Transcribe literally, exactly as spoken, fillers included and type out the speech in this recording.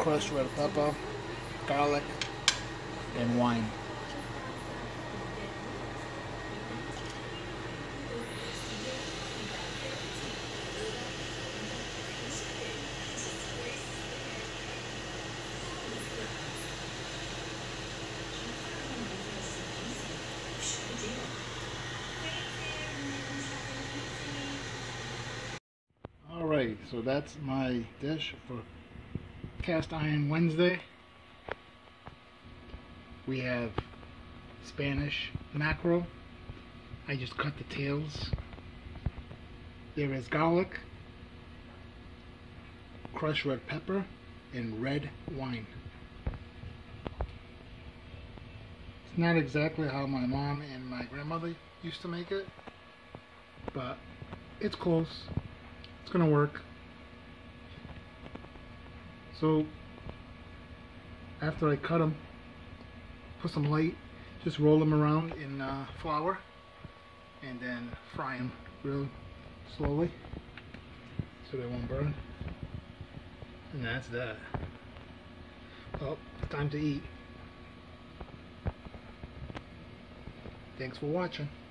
crushed red pepper, garlic, and wine. Alright, so that's my dish for Cast Iron Wednesday. We have Spanish mackerel. I just cut the tails. There is garlic, crushed red pepper, and red wine. It's not exactly how my mom and my grandmother used to make it, but it's close. It's gonna work. So after I cut them, put some light, just roll them around in uh, flour, and then fry them real slowly so they won't burn. And that's that. Well, it's time to eat. Thanks for watching.